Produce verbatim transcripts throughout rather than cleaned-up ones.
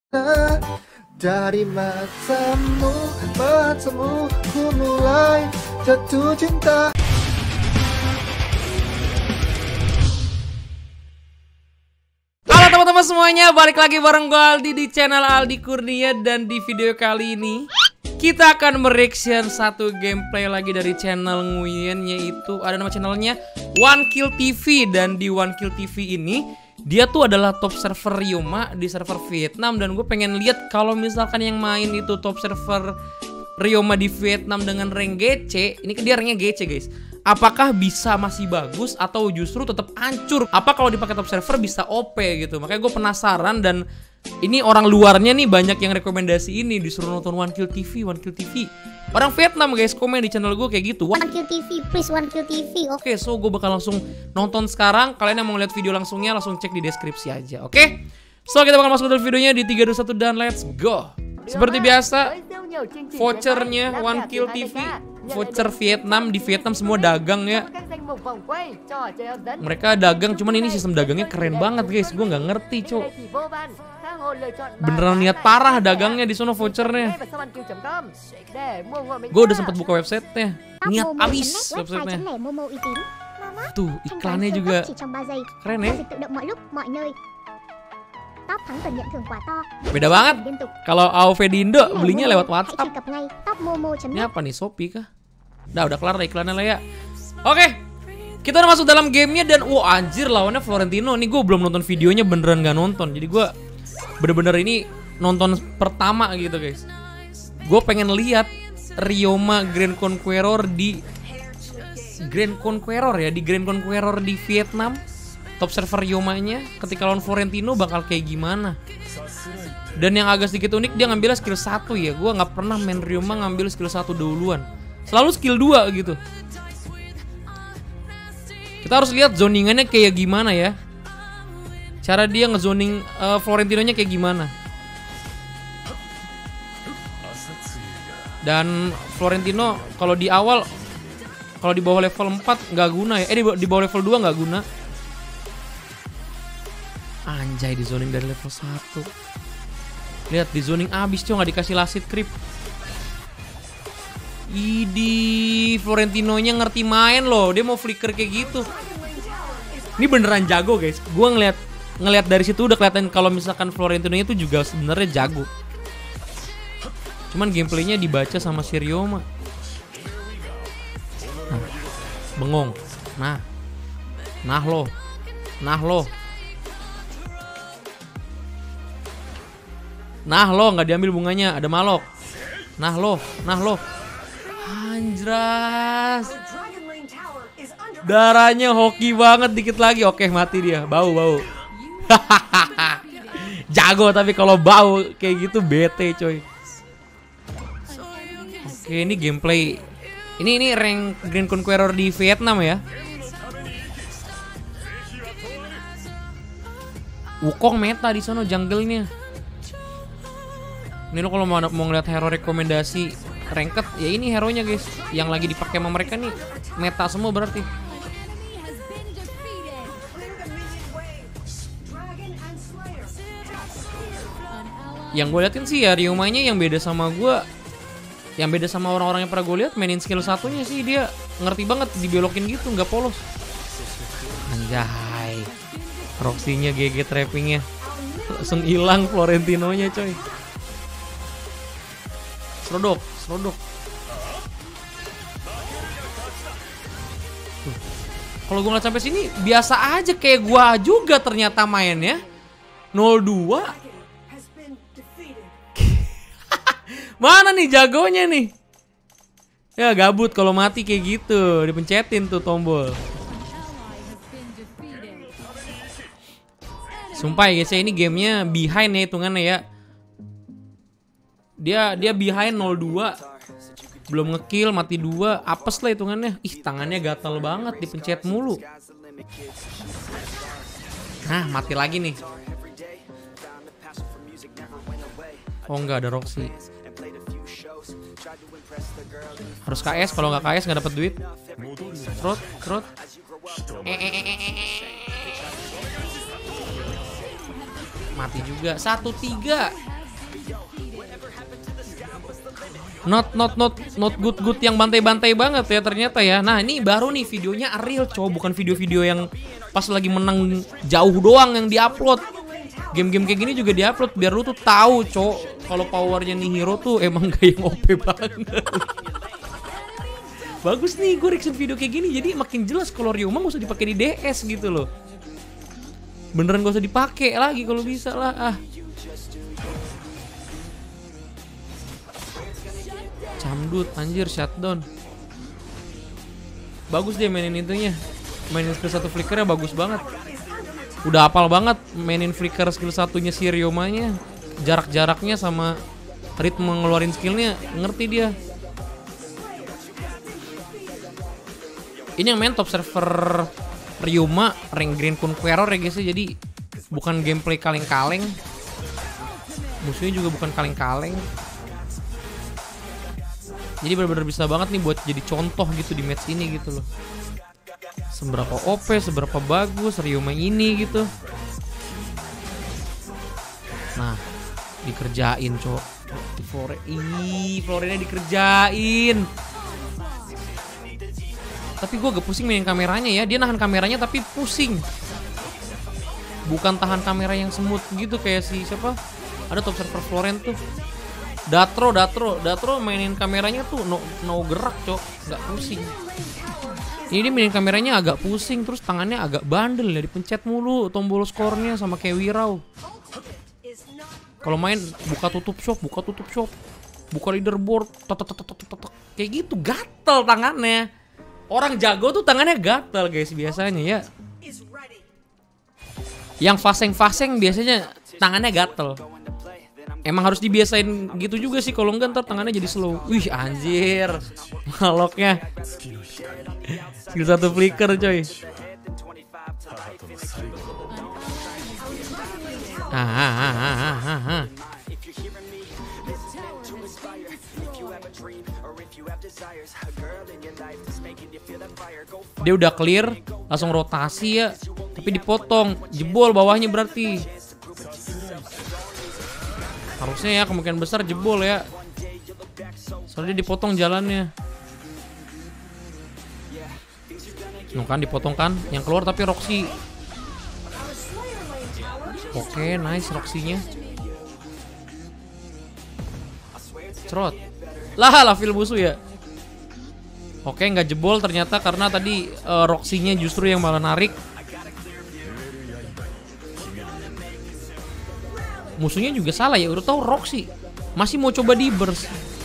Dari matamu, matamu ku mulai jatuh cinta. Halo teman-teman semuanya, balik lagi bareng gue Aldi di channel Aldi Kurnia. Dan di video kali ini kita akan mereaction satu gameplay lagi dari channel Nguyen, yaitu ada nama channelnya One Kill T V. Dan di One Kill T V ini dia tuh adalah top server Ryoma di server Vietnam. Dan gue pengen lihat kalau misalkan yang main itu top server Ryoma di Vietnam dengan rank G C. Ini ke dia ranknya G C guys. Apakah bisa masih bagus atau justru tetap hancur? Apa kalau dipakai top server bisa O P gitu? Makanya gue penasaran. Dan ini orang luarnya nih banyak yang rekomendasi ini, disuruh nonton One Kill T V, One Kill T V. Orang Vietnam guys, komen di channel gue kayak gitu. One Kill T V, please One Kill T V. Oke, okay, so gue bakal langsung nonton sekarang. Kalian yang mau lihat video langsungnya langsung cek di deskripsi aja, oke? Okay? So kita bakal masuk ke videonya di tiga, dua, satu dan let's go. Seperti biasa, vouchernya One Kill T V, voucher Vietnam. Di Vietnam semua dagang ya. Mereka dagang, cuman ini sistem dagangnya keren banget guys. Gue nggak ngerti cok. Beneran niat parah dagangnya di sono vouchernya. Gue udah sempat buka websitenya, niat abis websitenya. Tuh iklannya juga keren ya. Beda banget. Kalau A O V di Indo belinya lewat WhatsApp. Ini apa nih, Shopee kah? Udah udah kelar iklannya lah ya. Oke, kita udah masuk dalam gamenya. Dan wah anjir, lawannya Florentino. Nih gue belum nonton videonya, beneran gak nonton. Jadi gue bener-bener ini nonton pertama gitu guys. Gue pengen lihat Ryoma Grand Conqueror di Grand Conqueror ya, di Grand Conqueror di Vietnam. Top server Ryomanya ketika lawan Florentino bakal kayak gimana. Dan yang agak sedikit unik, dia ngambil skill satu ya. Gue gak pernah main Ryoma ngambil skill satu duluan, selalu skill dua gitu. Kita harus lihat zoningannya kayak gimana ya. Cara dia ngezoning uh, Florentinonya kayak gimana. Dan Florentino kalau di awal, kalau di bawah level empat nggak guna ya. Eh di, di bawah level dua nggak guna. Anjay, di zoning dari level satu. Lihat di zoning abis cuy, nggak dikasih lasit creep. Idi, Florentinonya ngerti main loh. Dia mau flicker kayak gitu. Ini beneran jago guys. Gua ngeliat ngeliat dari situ udah kelihatan kalau misalkan Florentinonya itu juga sebenarnya jago. Cuman gameplaynya dibaca sama si Ryoma. Nah, bengong. Nah, nah lo, nah lo. Nah lo, nggak diambil bunganya, ada malok. Nah lo, nah lo. Anjras. Darahnya hoki banget, dikit lagi. Oke, mati dia. Bau, bau. Jago tapi kalau bau kayak gitu bete coy. Oke, ini gameplay. Ini ini rank Grand Conqueror di Vietnam ya. Wukong meta di sono jungle-nya. Ini lo kalau mau, mau ngeliat hero rekomendasi ranked, ya ini hero-nya guys. Yang lagi dipakai sama mereka nih meta semua berarti. Yang gue liatin sih ya Ryomanya yang beda sama gue. Yang beda sama orang-orang yang pernah gue lihat, mainin skill satunya sih dia ngerti banget dibelokin gitu, nggak polos. Anjay, Roxy-nya G G trappingnya langsung hilang Florentinonya coy. Serodok, serodok. Kalau gue ngeliat sampai sini biasa aja, kayak gua juga ternyata mainnya nol dua. Mana nih jagonya nih? Ya gabut kalau mati kayak gitu, dipencetin tuh tombol. Sumpah ya guys, ini gamenya behind ya hitungannya ya. Dia dia behind nol dua. Belum ngekill, mati dua, apes lah hitungannya. Ih, tangannya gatal banget, dipencet mulu. Nah, mati lagi nih. Oh enggak, ada Roxy. Harus K S, kalau nggak K S nggak dapet duit. Trot, trot. Mati juga. Satu tiga. Not not not not good good yang bantai-bantai banget ya ternyata ya. Nah ini baru nih videonya real cow, bukan video-video yang pas lagi menang jauh doang yang diupload. Game-game kayak gini juga diupload biar lu tuh tahu cow kalau powernya nih hero tuh emang gak yang O P banget. Bagus nih gue reaction video kayak gini jadi makin jelas kalau Ryoma gak usah dipakai di D S gitu loh. Beneran gak usah dipakai lagi kalau bisa lah ah. Camdut anjir shutdown. Bagus dia mainin itunya. Mainin skill satu flickernya bagus banget. Udah hafal banget mainin flicker skill satunya si Ryomanya. Jarak-jaraknya sama ritme ngeluarin skillnya ngerti dia. Ini yang main top server Ryoma rank Green Conqueror ya guys ya. Jadi bukan gameplay kaleng-kaleng. Musuhnya juga bukan kaleng-kaleng. Jadi benar-benar bisa banget nih buat jadi contoh gitu di match ini gitu loh. Seberapa O P, seberapa bagus Ryoma ini gitu. Nah, dikerjain cok. Flore, ih, Florenya dikerjain. Tapi gue gak pusing main kameranya ya. Dia nahan kameranya tapi pusing. Bukan tahan kamera yang smooth gitu kayak si siapa? Ada top server Florent tuh. Datro, Datro, Datro mainin kameranya tuh no, no gerak cok, nggak pusing. Ini mainin kameranya agak pusing, terus tangannya agak bandel ya, dipencet mulu tombol skornya sama kayak Wirau. Kalau main buka tutup shop, buka tutup shop, buka leaderboard, tok tok tok tok tok kayak gitu gatel tangannya. Orang jago tuh tangannya gatel guys biasanya ya. Yang faseng-faseng biasanya tangannya gatel. Emang harus dibiasain gitu juga sih, kalau enggak ntar tangannya jadi slow. Wih anjir, maloknya. Skill satu flicker coy. Ah, ah, ah, ah, ah, ah. Dia udah clear, langsung rotasi ya. Tapi dipotong, jebol bawahnya berarti. Harusnya ya kemungkinan besar jebol ya. Soalnya dipotong jalannya. Nuh kan dipotong kan. Yang keluar tapi Roxy. Oke nice Roxy-nya. Cerot. Lah lah feel musuh ya. Oke nggak jebol ternyata karena tadi uh, Roxy-nya justru yang malah narik. Musuhnya juga salah ya, udah tahu Roxy masih mau coba di burst.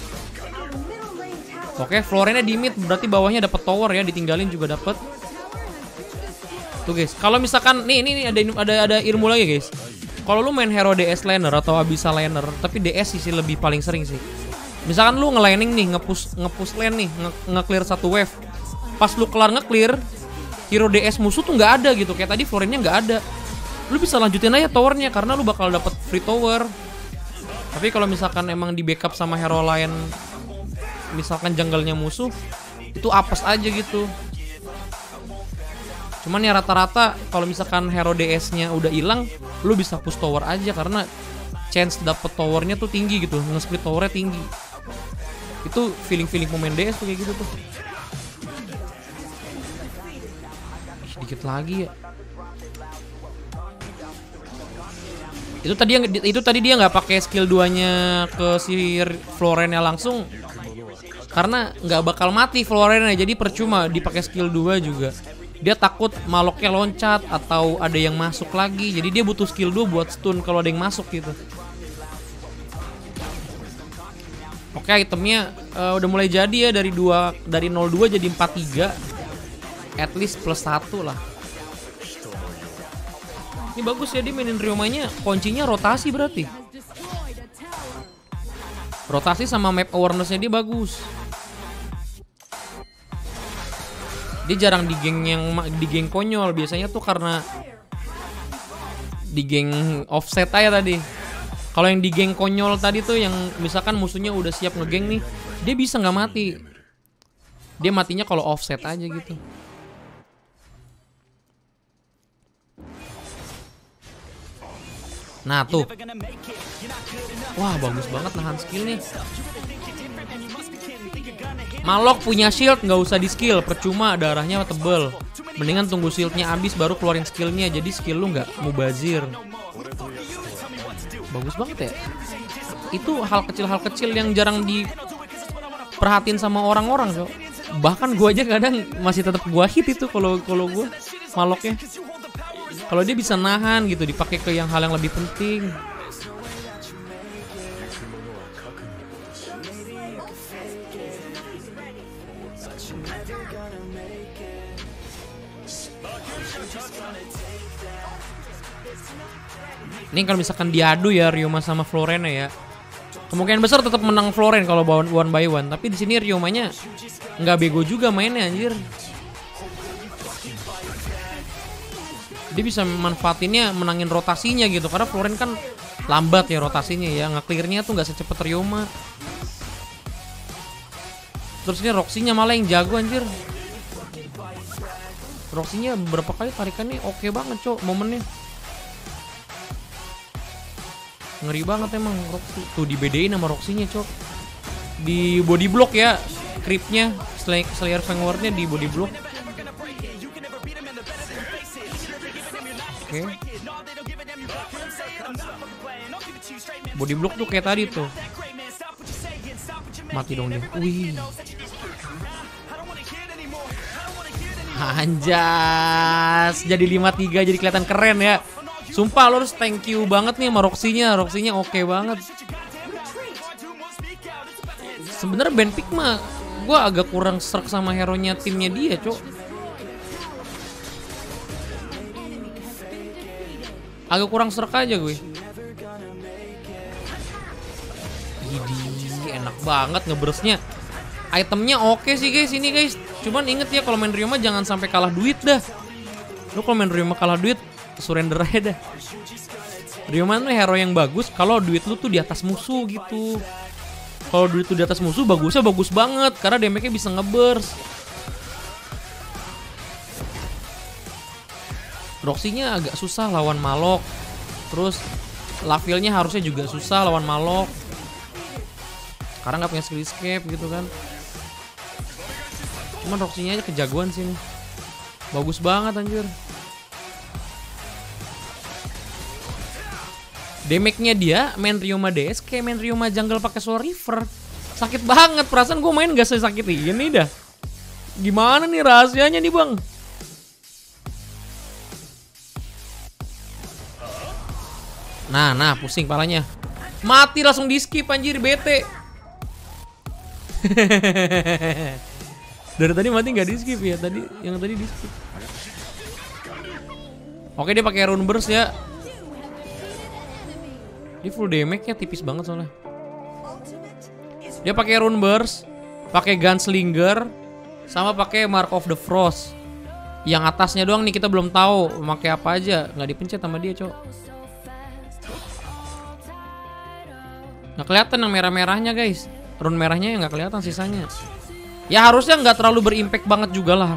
Oke, Florenya di mid, berarti bawahnya dapat tower ya, ditinggalin juga dapat. Tuh guys, kalau misalkan nih ini, ini ada ada ada ilmu lagi guys. Kalau lu main hero D S laner atau Abyssal laner, tapi D S sih lebih paling sering sih. Misalkan lu nge-laning nih, nge-push nge-push lane nih, nge-clear satu wave. Pas lu kelar nge-clear, hero D S musuh tuh nggak ada gitu. Kayak tadi Florenya nggak ada. Lu bisa lanjutin aja towernya karena lu bakal dapat free tower. Tapi kalau misalkan emang di backup sama hero lain, misalkan jungle-nya musuh, itu apes aja gitu. Cuman ya rata-rata kalau misalkan hero D S-nya udah hilang, lu bisa push tower aja karena chance dapet towernya tuh tinggi gitu, nge-split towernya tinggi. Itu feeling-feeling pemain D S tuh kayak gitu tuh. Sedikit lagi ya. Itu tadi yang itu tadi dia nggak pakai skill duanya ke si Florenya langsung karena nggak bakal mati Florenya, jadi percuma dipakai skill dua juga. Dia takut maloknya loncat atau ada yang masuk lagi, jadi dia butuh skill dua buat stun kalau ada yang masuk gitu. Oke, itemnya uh, udah mulai jadi ya, dari dua dari nol dua jadi empat tiga. At least plus satu lah. Ini bagus ya, dia mainin Ryomanya, kuncinya rotasi berarti. Rotasi sama map awareness-nya dia bagus. Dia jarang di geng yang di geng konyol, biasanya tuh karena di geng offset aja tadi. Kalau yang di geng konyol tadi tuh yang misalkan musuhnya udah siap ngegeng nih, dia bisa nggak mati. Dia matinya kalau offset aja gitu. Nah tuh. Wah bagus banget nahan skillnya. Malok punya shield nggak usah di skill, percuma darahnya tebel. Mendingan tunggu shieldnya habis baru keluarin skillnya, jadi skill lu nggak mubazir. Bagus banget ya. Itu hal kecil-hal kecil yang jarang diperhatiin sama orang-orang, so. Bahkan gua aja kadang masih tetap gua hit itu kalau kalau gua Maloknya. Kalau dia bisa nahan gitu, dipakai ke yang hal yang lebih penting. Ini kalau misalkan diadu ya Ryoma sama Florena ya, kemungkinan besar tetap menang Floren kalau bawa one by one. Tapi di sini Ryomanya nggak bego juga mainnya anjir. Dia bisa manfaatinnya menangin rotasinya gitu, karena Floren kan lambat ya rotasinya ya, nge-clearnya tuh nggak secepat Ryoma. Terus ini Roxy-nya malah yang jago anjir. Roxy-nya beberapa kali tarikannya oke banget cok momennya. Ngeri banget emang Roxy. Tuh dibedain sama Roxy-nya cok. Di body block ya creepnya, Slayer Vanguard-nya di body block. Oke. Body block tuh kayak tadi tuh. Mati dong dia. Wih. Anjas. Jadi lima tiga jadi kelihatan keren ya. Sumpah lo harus thank you banget nih sama Roxy-nya. Roxy-nya oke banget. Sebenarnya Ben Pick mah gue agak kurang serak sama hero-nya timnya dia, cok. Agak kurang serak aja gue. Idi, enak banget ngeburstnya. Itemnya oke sih guys ini guys. Cuman inget ya kalau main Ryoma jangan sampai kalah duit dah. Lo kalau main Ryoma kalah duit, surrender aja dah. Ryoma tuh hero yang bagus kalau duit lu tuh di atas musuh gitu. Kalau duit tuh di atas musuh bagusnya bagus banget karena damage-nya bisa ngeburst. Roxy-nya agak susah lawan Malok. Terus Lavilnya harusnya juga susah lawan Malok karena nggak punya skill escape gitu kan. Cuman Roxy-nya aja kejagoan sih nih. Bagus banget anjir. Damage-nya dia main Ryoma D S kayak main Ryoma jungle pakai Soul River. Sakit banget, perasaan gue main gak sesakit ini dah. Gimana nih rahasianya nih bang? Nah, nah pusing palanya. Mati langsung di skip anjir, bete. Dari tadi mati nggak di skip ya, tadi yang tadi di skip. Oke dia pakai rune burst ya. Dia full damage-nya tipis banget soalnya. Dia pakai rune burst, pakai gunslinger, sama pakai Mark of the Frost. Yang atasnya doang nih kita belum tahu pakai apa aja, nggak dipencet sama dia, cok. Nggak kelihatan yang merah-merahnya guys. Rune merahnya yang nggak kelihatan sisanya. Ya harusnya nggak terlalu berimpact banget juga lah.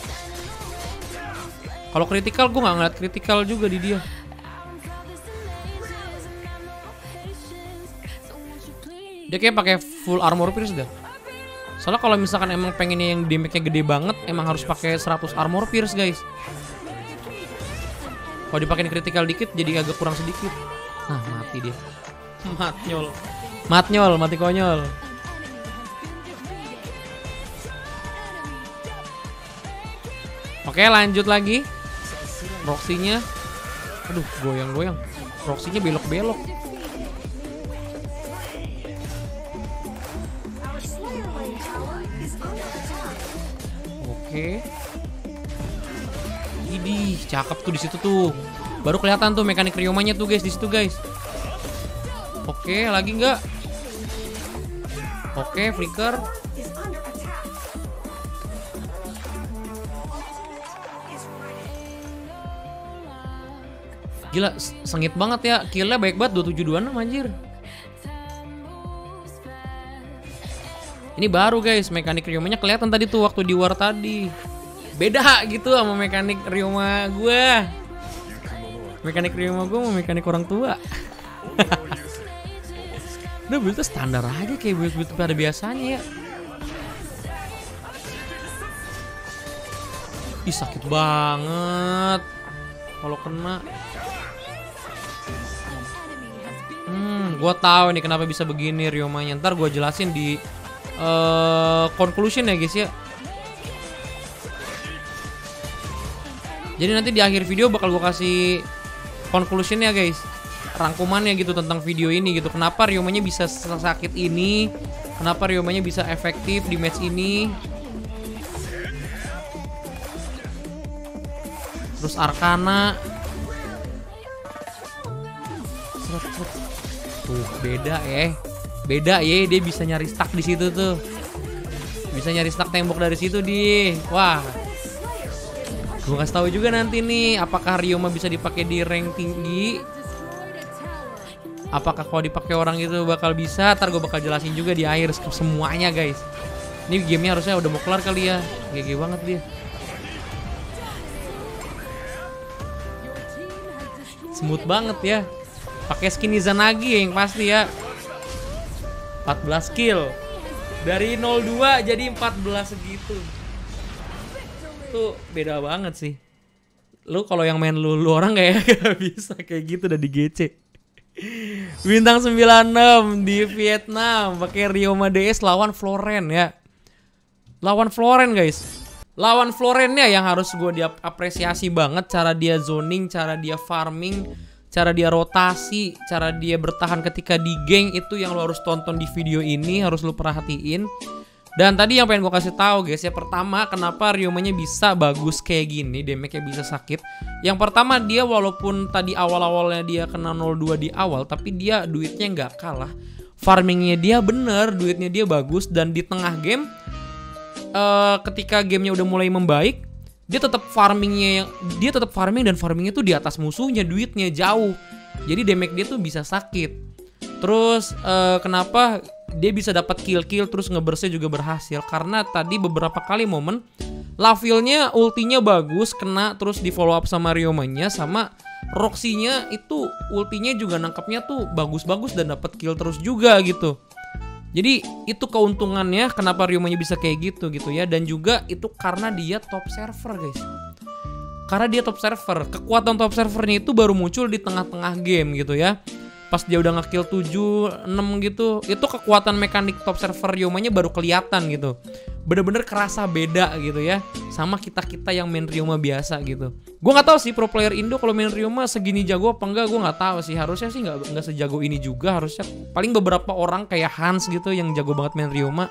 Kalau critical gue nggak ngeliat critical juga di dia. Dia kayak pakai full armor pierce dah. Soalnya kalau misalkan emang pengennya yang damage-nya gede banget, emang harus pakai seratus armor pierce guys. Kalau dipakein critical dikit jadi agak kurang sedikit. Nah mati dia. Matnyol. Matnyol, mati konyol. Oke lanjut lagi. Roxy-nya. Aduh goyang-goyang. Roxy-nya belok-belok. Oke. Idih, cakep tuh di situ tuh. Baru kelihatan tuh mekanik Ryomanya tuh guys di situ guys. Oke, lagi nggak? Oke, flicker. Gila, sengit banget ya. Killnya baik banget, dua tujuh dua enam anjir. Ini baru guys, mekanik Ryomanya kelihatan tadi tuh waktu di war tadi. Beda gitu sama mekanik Ryoma gue. Mekanik Ryoma gue mau mekanik orang tua. Udah build-nya standar aja kayak build-build pada biasanya ya. Ih sakit banget kalau kena. Hmm, gue tahu nih kenapa bisa begini Ryomanya. Ntar gue jelasin di uh, conclusion ya guys ya. Jadi nanti di akhir video bakal gue kasih conclusion ya guys, rangkumannya gitu tentang video ini gitu. Kenapa Ryomanya bisa sakit ini, kenapa Ryomanya bisa efektif di match ini. Terus Arcana. Tuh beda ya, beda ya, dia bisa nyari stack di situ tuh, bisa nyari stack tembok dari situ di. Wah, gue kasih tahu juga nanti nih, apakah Ryoma bisa dipakai di rank tinggi, apakah kalau dipakai orang itu bakal bisa. Ntar gue bakal jelasin juga di akhir semuanya guys. Ini gamenya harusnya udah mau kelar kali ya, G G banget dia. Smooth banget ya. Pakai skin Izanagi yang pasti ya. empat belas kill. Dari nol dua jadi empat belas segitu. Tuh beda banget sih. Lu kalau yang main lu, lu orang kayak gak bisa kayak gitu udah di G C. Bintang sembilan enam di Vietnam pakai Ryoma D S lawan Floren ya. Lawan Floren guys. Lawan Florennya yang harus gue diapresiasi banget, cara dia zoning, cara dia farming, cara dia rotasi, cara dia bertahan ketika di geng, itu yang lo harus tonton di video ini, harus lo perhatiin. Dan tadi yang pengen gue kasih tahu guys ya, pertama kenapa Ryomanya bisa bagus kayak gini, damage-nya bisa sakit. Yang pertama dia walaupun tadi awal-awalnya dia kena nol dua di awal, tapi dia duitnya nggak kalah. Farmingnya dia bener, duitnya dia bagus, dan di tengah game, uh, ketika gamenya udah mulai membaik, dia tetap farmingnya yang dia tetap farming dan farmingnya tuh di atas musuhnya, duitnya jauh. Jadi damage dia tuh bisa sakit. Terus uh, kenapa dia bisa dapat kill-kill terus ngebersnya juga berhasil? Karena tadi beberapa kali momen Lavilnya ultinya bagus, kena terus di follow up sama Ryomanya, sama Roxy-nya itu ultinya juga nangkapnya tuh bagus-bagus dan dapat kill terus juga gitu. Jadi itu keuntungannya kenapa Ryomanya bisa kayak gitu gitu ya. Dan juga itu karena dia top server guys. Karena dia top server, kekuatan top servernya itu baru muncul di tengah-tengah game gitu ya. Pas dia udah nge-kill tujuh, enam gitu, itu kekuatan mekanik top server Ryomanya baru kelihatan gitu. Bener-bener kerasa beda gitu ya sama kita-kita yang main Ryoma biasa gitu. Gue nggak tahu sih pro player Indo kalau main Ryoma segini jago apa enggak, gue nggak tahu sih. Harusnya sih nggak nggak sejago ini juga, harusnya paling beberapa orang kayak Hans gitu yang jago banget main Ryoma.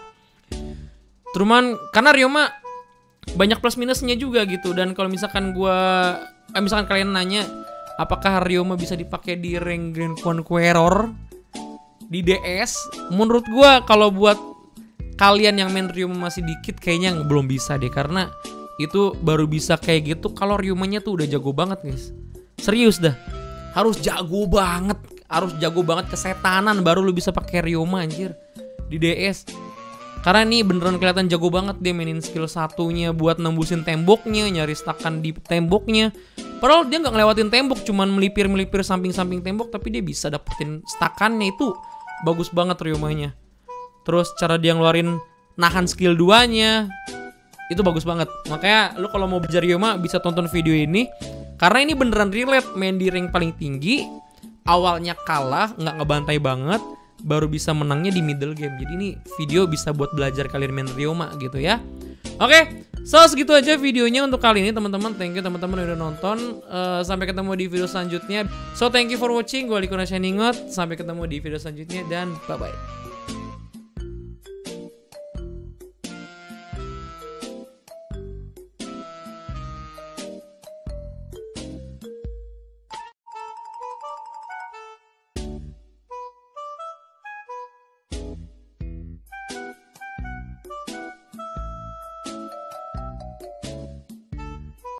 Cuman karena Ryoma banyak plus minusnya juga gitu. Dan kalau misalkan gue eh, misalkan kalian nanya apakah Ryoma bisa dipakai di rank Grand Conqueror di D S, menurut gue kalau buat kalian yang main Ryoma masih dikit kayaknya belum bisa deh. Karena itu baru bisa kayak gitu kalau Ryomanya tuh udah jago banget guys. Serius dah, harus jago banget, harus jago banget kesetanan baru lu bisa pakai Ryoma anjir di D S. Karena ini beneran kelihatan jago banget dia mainin skill satunya buat nembusin temboknya, nyari stakan di temboknya. Padahal dia nggak ngelewatin tembok, cuman melipir-melipir samping-samping tembok, tapi dia bisa dapetin stakannya. Itu bagus banget Ryomanya. Terus cara dia ngeluarin nahan skill duanya itu bagus banget. Makanya lu kalau mau belajar Ryoma bisa tonton video ini, karena ini beneran relate. Main di rank paling tinggi, awalnya kalah, nggak ngebantai banget, baru bisa menangnya di middle game. Jadi ini video bisa buat belajar kalian main Ryoma gitu ya. Oke, so segitu aja videonya untuk kali ini teman-teman. Thank you teman-teman yang udah nonton. uh, Sampai ketemu di video selanjutnya. So thank you for watching. Gue Liko Nasyaningot. Sampai ketemu di video selanjutnya dan bye-bye.